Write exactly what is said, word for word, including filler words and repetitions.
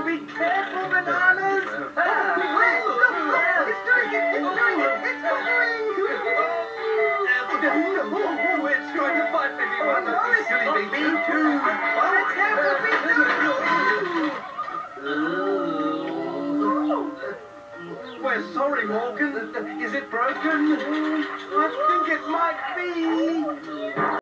Be careful, bananas! Ah. Look, it's doing it! It's doing it! It's hovering! Oh, it's trying to fight me, one. Oh, it's silly baby. Me too. Let's have the big We're sorry, Morgan. Is it broken? I think it might be.